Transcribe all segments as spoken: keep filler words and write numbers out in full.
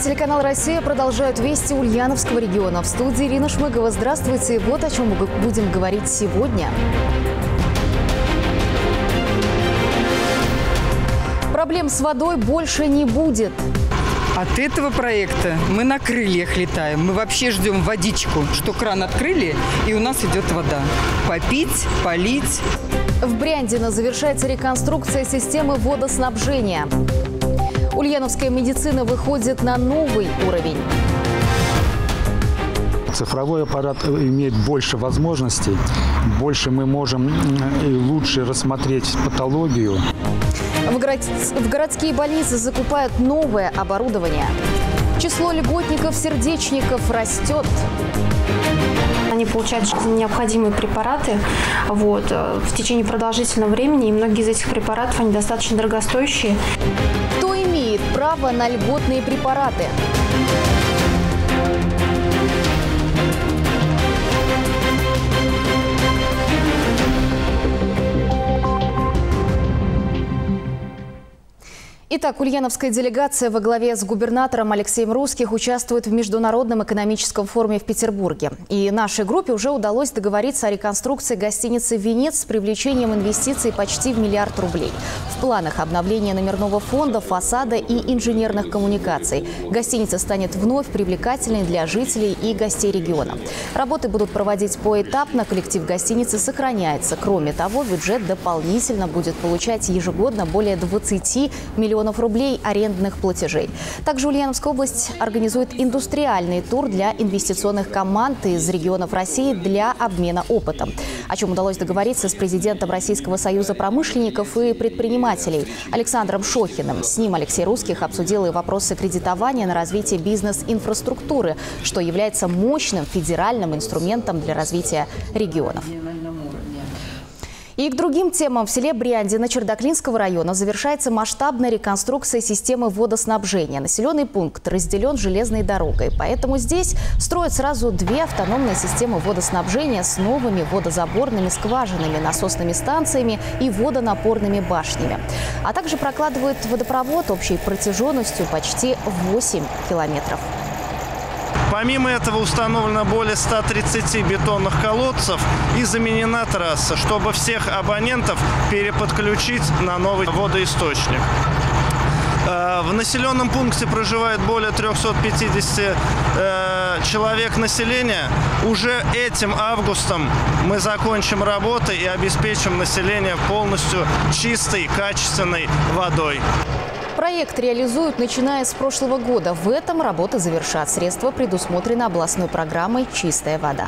Телеканал «Россия» продолжают вести Ульяновского региона. В студии Ирина Шмыгова. Здравствуйте. Вот о чем мы будем говорить сегодня. Проблем с водой больше не будет. От этого проекта мы на крыльях летаем. Мы вообще ждем водичку, что кран открыли, и у нас идет вода. Попить, полить. В Брянзино завершается реконструкция системы водоснабжения. Ульяновская медицина выходит на новый уровень. Цифровой аппарат имеет больше возможностей, больше мы можем и лучше рассмотреть патологию. В, город... в городские больницы закупают новое оборудование. Число льготников-сердечников растет. Они получают необходимые препараты вот, в течение продолжительного времени, и многие из этих препаратов они достаточно дорогостоящие. Кто имеет право на льготные препараты? Итак, ульяновская делегация во главе с губернатором Алексеем Русских участвует в Международном экономическом форуме в Петербурге. И нашей группе уже удалось договориться о реконструкции гостиницы «Венец» с привлечением инвестиций почти в миллиард рублей. В планах обновления номерного фонда, фасада и инженерных коммуникаций. Гостиница станет вновь привлекательной для жителей и гостей региона. Работы будут проводить поэтапно, коллектив гостиницы сохраняется. Кроме того, бюджет дополнительно будет получать ежегодно более двадцати миллионов рублей арендных платежей. Также Ульяновская область организует индустриальный тур для инвестиционных команд из регионов России для обмена опытом. О чем удалось договориться с президентом Российского союза промышленников и предпринимателей Александром Шохиным. С ним Алексей Русских обсудил и вопросы кредитования на развитие бизнес-инфраструктуры, что является мощным федеральным инструментом для развития регионов. И к другим темам. В селе Брянзино Чердаклинского района завершается масштабная реконструкция системы водоснабжения. Населенный пункт разделен железной дорогой, поэтому здесь строят сразу две автономные системы водоснабжения с новыми водозаборными скважинами, насосными станциями и водонапорными башнями. А также прокладывают водопровод общей протяженностью почти восемь километров. Помимо этого установлено более ста тридцати бетонных колодцев и заменена трасса, чтобы всех абонентов переподключить на новый водоисточник. В населенном пункте проживает более трёхсот пятидесяти э, человек населения. Уже этим августом мы закончим работы и обеспечим население полностью чистой, качественной водой. Проект реализуют, начиная с прошлого года. В этом работы завершат. Средства предусмотрены областной программой «Чистая вода».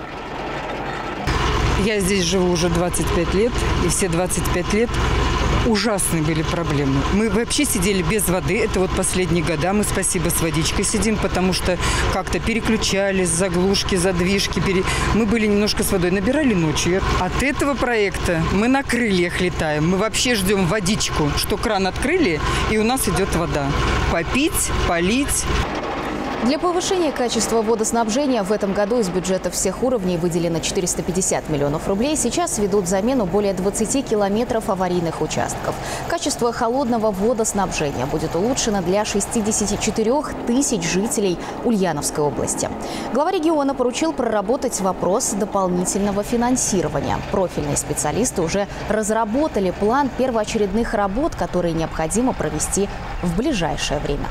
Я здесь живу уже двадцать пять лет, и все двадцать пять лет ужасные были проблемы. Мы вообще сидели без воды. Это вот последние года. Мы, спасибо, с водичкой сидим, потому что как-то переключались, заглушки, задвижки. Пере... Мы были немножко с водой. Набирали ночью. От этого проекта мы на крыльях летаем. Мы вообще ждем водичку, что кран открыли, и у нас идет вода. Попить, полить. Для повышения качества водоснабжения в этом году из бюджета всех уровней выделено четыреста пятьдесят миллионов рублей. Сейчас ведут замену более двадцати километров аварийных участков. Качество холодного водоснабжения будет улучшено для шестидесяти четырёх тысяч жителей Ульяновской области. Глава региона поручил проработать вопрос дополнительного финансирования. Профильные специалисты уже разработали план первоочередных работ, которые необходимо провести в ближайшее время.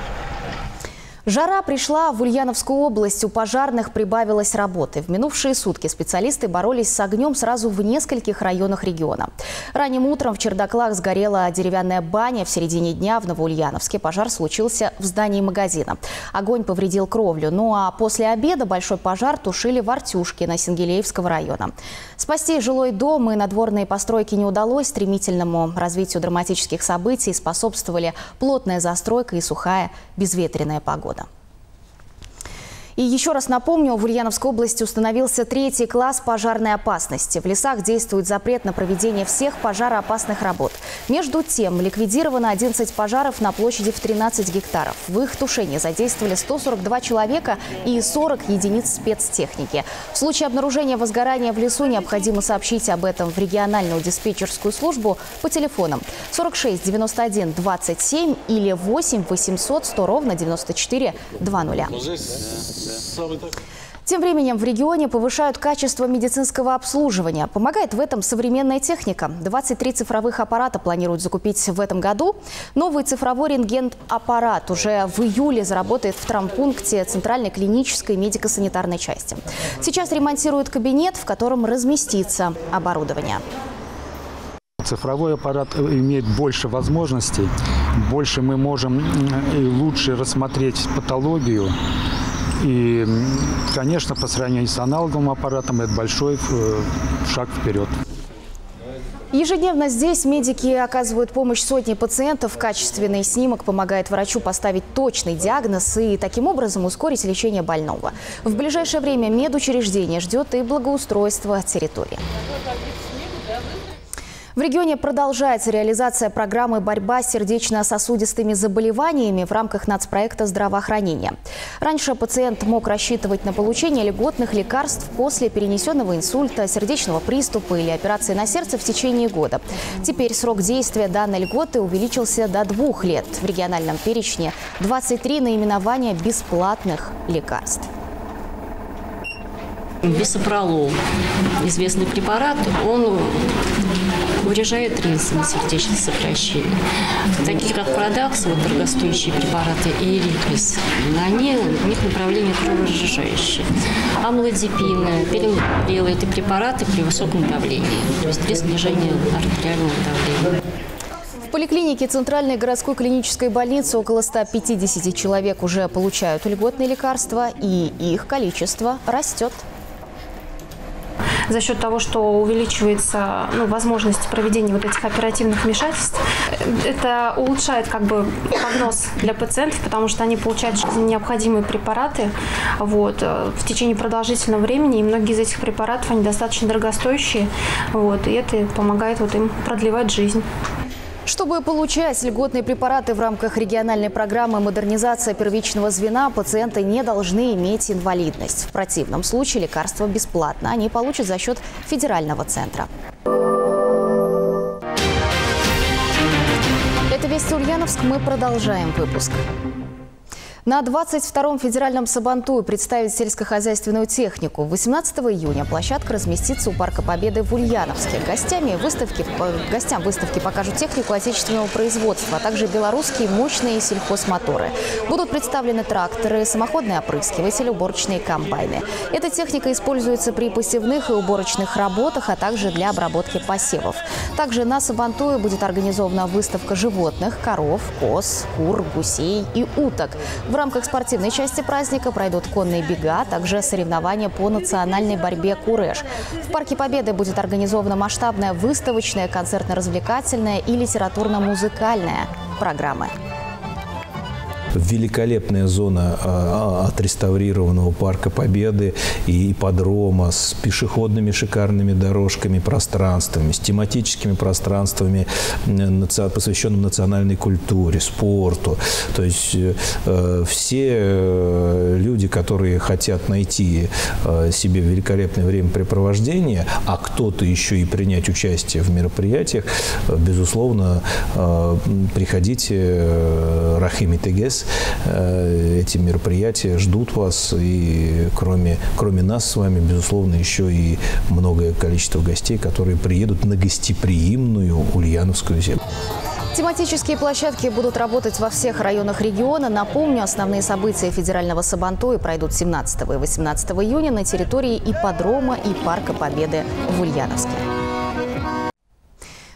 Жара пришла в Ульяновскую область. У пожарных прибавилось работы. В минувшие сутки специалисты боролись с огнем сразу в нескольких районах региона. Ранним утром в Чердаклах сгорела деревянная баня. В середине дня в Новоульяновске пожар случился в здании магазина. Огонь повредил кровлю. Ну а после обеда большой пожар тушили в Артюшкино Сингелеевского района. Спасти жилой дом и надворные постройки не удалось. Стремительному развитию драматических событий способствовали плотная застройка и сухая безветренная погода. И еще раз напомню, в Ульяновской области установился третий класс пожарной опасности. В лесах действует запрет на проведение всех пожароопасных работ. Между тем, ликвидировано одиннадцать пожаров на площади в тринадцать гектаров. В их тушении задействовали сто сорок два человека и сорок единиц спецтехники. В случае обнаружения возгорания в лесу необходимо сообщить об этом в региональную диспетчерскую службу по телефонам сорок шесть девяносто один двадцать семь или восемь восемьсот сто ровно девяносто четыре двадцать. Тем временем в регионе повышают качество медицинского обслуживания. Помогает в этом современная техника. двадцать три цифровых аппарата планируют закупить в этом году. Новый цифровой рентген-аппарат уже в июле заработает в травмпункте Центральной клинической медико-санитарной части. Сейчас ремонтируют кабинет, в котором разместится оборудование. Цифровой аппарат имеет больше возможностей, больше мы можем и лучше рассмотреть патологию. И, конечно, по сравнению с аналоговым аппаратом это большой шаг вперед. Ежедневно здесь медики оказывают помощь сотне пациентов. Качественный снимок помогает врачу поставить точный диагноз и таким образом ускорить лечение больного. В ближайшее время медучреждение ждет и благоустройство территории. В регионе продолжается реализация программы «Борьба с сердечно-сосудистыми заболеваниями» в рамках нацпроекта здравоохранения. Раньше пациент мог рассчитывать на получение льготных лекарств после перенесенного инсульта, сердечного приступа или операции на сердце в течение года. Теперь срок действия данной льготы увеличился до двух лет. В региональном перечне двадцать три наименования бесплатных лекарств. Бисопролол, известный препарат, он урежает рельсы на сердечное сокращение. Такие как Продакс, вот дорогостоящие препараты, и Элитрис, они, у них направление кроворазжижающее. Амлодипины, перинаприл – это препараты при высоком давлении, то есть для снижения артериального давления. В поликлинике Центральной городской клинической больницы около ста пятидесяти человек уже получают льготные лекарства, и их количество растет. За счет того, что увеличивается ну, возможность проведения вот этих оперативных вмешательств, это улучшает как бы прогноз для пациентов, потому что они получают необходимые препараты вот, в течение продолжительного времени, и многие из этих препаратов они достаточно дорогостоящие, вот, и это помогает вот, им продлевать жизнь. Чтобы получать льготные препараты в рамках региональной программы «Модернизация первичного звена», пациенты не должны иметь инвалидность. В противном случае лекарства бесплатно они получат за счет федерального центра. Это «Вести Ульяновск». Мы продолжаем выпуск. На двадцать втором федеральном Сабантуе представит сельскохозяйственную технику. восемнадцатого июня площадка разместится у Парка Победы в Ульяновске. Гостями выставки, гостям выставки покажут технику отечественного производства, а также белорусские мощные сельхозмоторы. Будут представлены тракторы, самоходные опрыскиватели, уборочные комбайны. Эта техника используется при посевных и уборочных работах, а также для обработки посевов. Также на Сабантуе будет организована выставка животных – коров, коз, кур, гусей и уток. В рамках спортивной части праздника пройдут конные бега, а также соревнования по национальной борьбе «Куреш». В Парке Победы будет организована масштабная выставочная, концертно-развлекательная и литературно-музыкальная программы. Великолепная зона а, отреставрированного Парка Победы и ипподрома с пешеходными шикарными дорожками, пространствами, с тематическими пространствами, посвященными национальной культуре, спорту. То есть э, все люди, которые хотят найти э, себе великолепное времяпрепровождение, а кто-то еще и принять участие в мероприятиях, э, безусловно, э, приходите, э, Рахим и Тегес. Эти мероприятия ждут вас, и кроме, кроме нас с вами, безусловно, еще и многое количество гостей, которые приедут на гостеприимную Ульяновскую землю. Тематические площадки будут работать во всех районах региона. Напомню, основные события федерального Сабантуя пройдут семнадцатого и восемнадцатого июня на территории ипподрома и Парка Победы в Ульяновске.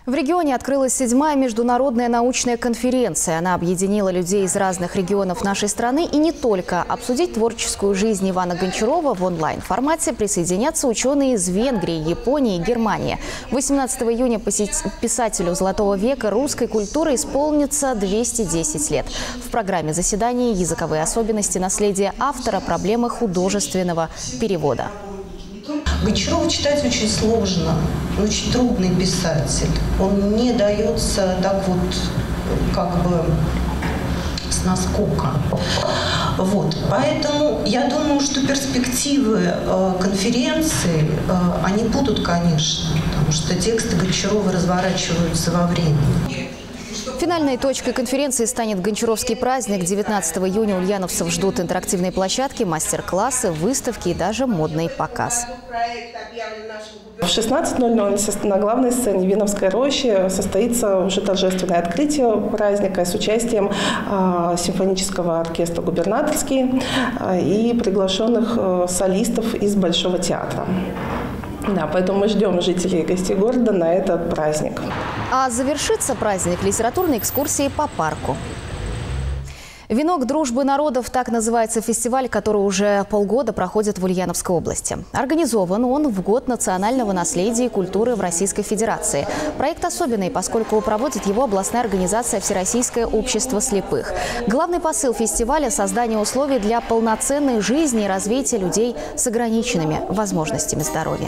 В регионе открылась седьмая международная научная конференция. Она объединила людей из разных регионов нашей страны и не только. Обсудить творческую жизнь Ивана Гончарова в онлайн-формате присоединятся ученые из Венгрии, Японии и Германии. восемнадцатого июня писателю «Золотого века» русской культуры исполнится двести десять лет. В программе заседания «Языковые особенности наследия автора. Проблемы художественного перевода». Гончарова читать очень сложно, он очень трудный писатель. Он не дается так вот, как бы, с наскока. Вот. Поэтому я думаю, что перспективы э, конференции, э, они будут, конечно, потому что тексты Гончарова разворачиваются во времени. Финальной точкой конференции станет Гончаровский праздник. девятнадцатого июня ульяновцев ждут интерактивные площадки, мастер-классы, выставки и даже модный показ. В шестнадцать ноль ноль на главной сцене Виновской рощи состоится уже торжественное открытие праздника с участием э, симфонического оркестра «Губернаторский» э, и приглашенных э, солистов из Большого театра. Да, поэтому мы ждем жителей и гостей города на этот праздник. А завершится праздник литературной экскурсией по парку. «Венок дружбы народов» – так называется фестиваль, который уже полгода проходит в Ульяновской области. Организован он в год национального наследия и культуры в Российской Федерации. Проект особенный, поскольку проводит его областная организация «Всероссийское общество слепых». Главный посыл фестиваля – создание условий для полноценной жизни и развития людей с ограниченными возможностями здоровья.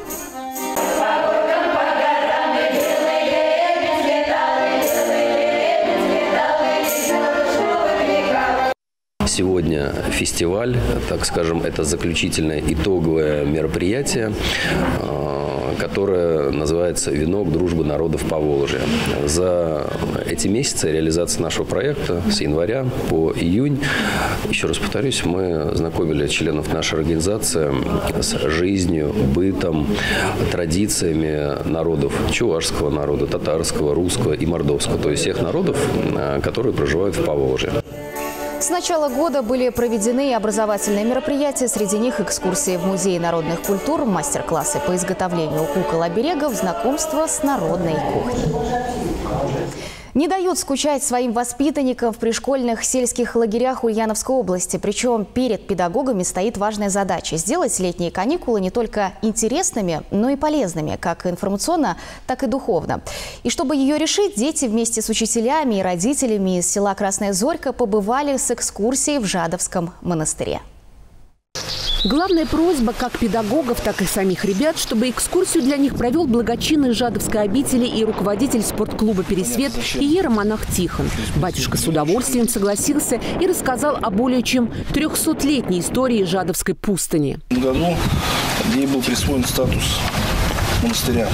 Сегодня фестиваль, так скажем, это заключительное итоговое мероприятие, которое называется «Венок дружбы народов Поволжья». За эти месяцы реализации нашего проекта с января по июнь, еще раз повторюсь, мы знакомили членов нашей организации с жизнью, бытом, традициями народов чувашского народа, татарского, русского и мордовского, то есть всех народов, которые проживают в Поволжье. С начала года были проведены образовательные мероприятия, среди них экскурсии в Музей народных культур, мастер-классы по изготовлению кукол-оберегов, знакомство с народной кухней. Не дают скучать своим воспитанникам в пришкольных сельских лагерях Ульяновской области. Причем перед педагогами стоит важная задача – сделать летние каникулы не только интересными, но и полезными, как информационно, так и духовно. И чтобы ее решить, дети вместе с учителями и родителями из села Красная Зорька побывали с экскурсией в Жадовском монастыре. Главная просьба как педагогов, так и самих ребят, чтобы экскурсию для них провел благочинный Жадовской обители и руководитель спортклуба «Пересвет» иеромонах Тихон. Батюшка с удовольствием согласился и рассказал о более чем трехсотлетней истории Жадовской пустыни. В году ей был присвоен статус монастыря.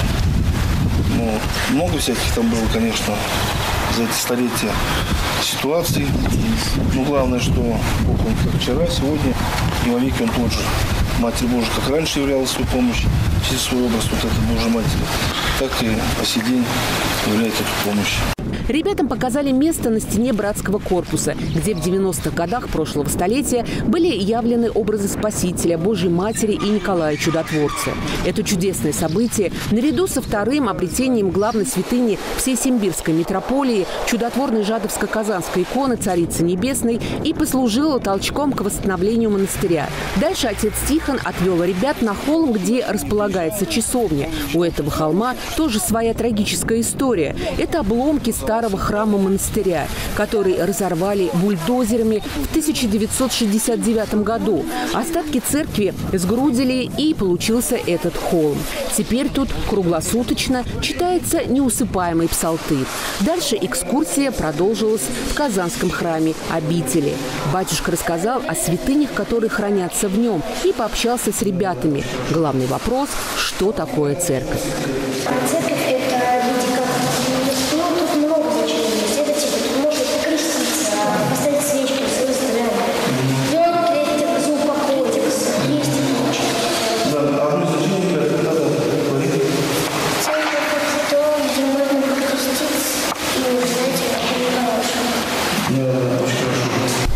Ну, много всяких там было, конечно, за эти столетия ситуаций. Но главное, что Бог, он как вчера, сегодня и вовеки он тот же. Матерь Божия, как раньше являла свою помощь, через свой образ вот этой Божьей Матери, так и по сей день являет эту помощь. Ребятам показали место на стене братского корпуса, где в девяностых годах прошлого столетия были явлены образы Спасителя, Божьей Матери и Николая Чудотворца. Это чудесное событие, наряду со вторым обретением главной святыни всей Симбирской митрополии, чудотворной Жадовско-Казанской иконы Царицы Небесной, и послужило толчком к восстановлению монастыря. Дальше отец Тихон отвел ребят на холм, где располагается часовня. У этого холма тоже своя трагическая история. Это обломки старого храма монастыря, который разорвали бульдозерами в тысяча девятьсот шестьдесят девятом году. Остатки церкви сгрудили, и получился этот холм. Теперь тут круглосуточно читается неусыпаемый псалтырь. Дальше экскурсия продолжилась в Казанском храме обители. Батюшка рассказал о святынях, которые хранятся в нем, и пообщался с ребятами. Главный вопрос – что такое церковь? Церковь – это виде как, ну, тут много значений есть. Это типа, тут можно покреститься, поставить свечки в свою сторону. Ребенок крестик, за упокойтик, есть и прочее. Да, одно значение – это надо говорить. Церковь – это то, где можно покреститься и узнать о хорошем. Я считаю,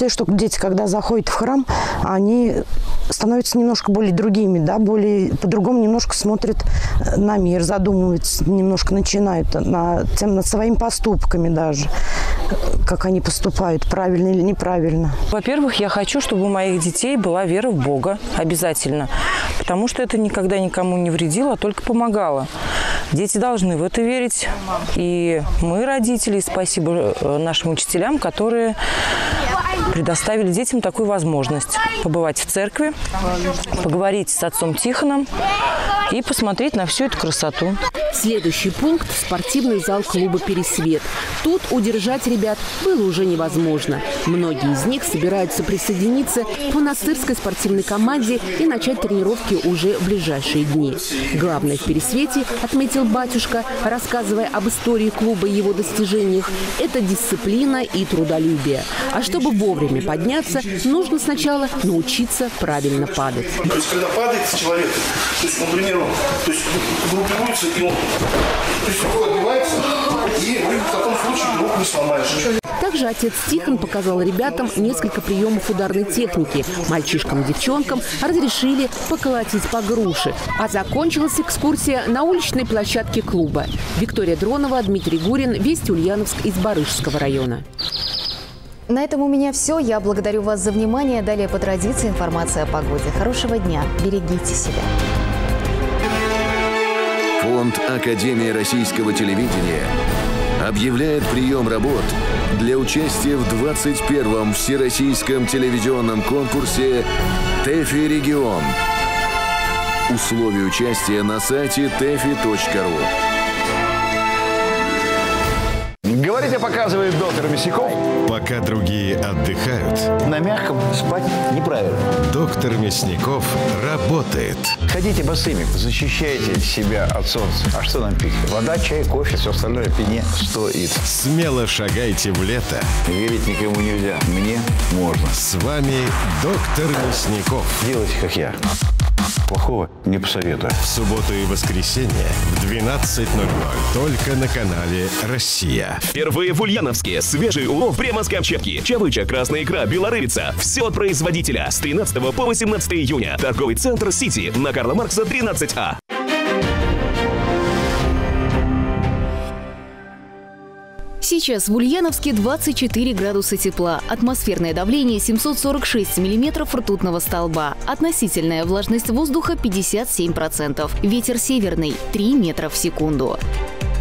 считаю, что дети, когда заходят в храм, они становятся немножко более другими, да, более по-другому немножко смотрят на мир, задумываются, немножко начинают на, над своими поступками даже, как они поступают, правильно или неправильно. Во-первых, я хочу, чтобы у моих детей была вера в Бога обязательно, потому что это никогда никому не вредило, а только помогало. Дети должны в это верить, и мы, родители, спасибо нашим учителям, которые предоставили детям такую возможность побывать в церкви, поговорить с отцом Тихоном и посмотреть на всю эту красоту. Следующий пункт – спортивный зал клуба «Пересвет». Тут удержать ребят было уже невозможно. Многие из них собираются присоединиться к монастырской спортивной команде и начать тренировки уже в ближайшие дни. Главное в «Пересвете», отметил батюшка, рассказывая об истории клуба и его достижениях, это дисциплина и трудолюбие. А чтобы вовремя подняться, нужно сначала научиться правильно падать. То есть, когда падает человек, то есть, например, он, то есть, группируется, и он, то есть, рука отбивается, и вы в таком случае руку не сломаешь. Также отец Тихон показал ребятам несколько приемов ударной техники. Мальчишкам и девчонкам разрешили поколотить по груши. А закончилась экскурсия на уличной площадке клуба. Виктория Дронова, Дмитрий Гурин, Вести Ульяновск из Барышского района. На этом у меня все. Я благодарю вас за внимание. Далее по традиции информация о погоде. Хорошего дня. Берегите себя. Фонд Академии российского телевидения объявляет прием работ для участия в двадцать первом Всероссийском телевизионном конкурсе ТЭФИ Регион. Условия участия на сайте тэфи точка ру. Говорите, показывает доктор Мясников. Пока другие отдыхают, на мягком спать неправильно. Доктор Мясников работает. Ходите босыми, защищайте себя от солнца. А что нам пить? Вода, чай, кофе, все остальное пить не стоит. Смело шагайте в лето. Верить никому нельзя. Мне можно. С вами доктор Мясников. Делайте, как я. Плохого не посоветую. В субботу и воскресенье в двенадцать ноль ноль только на канале «Россия». Впервые в Ульяновске свежий улов прямо-с-Камчатки. Чавыча, красная икра, белорыбица. Все от производителя. С тринадцатого по восемнадцатое июня. Торговый центр «Сити» на Карла Маркса тринадцать А. Сейчас в Ульяновске двадцать четыре градуса тепла. Атмосферное давление семьсот сорок шесть миллиметров ртутного столба. Относительная влажность воздуха пятьдесят семь процентов. Ветер северный три метра в секунду.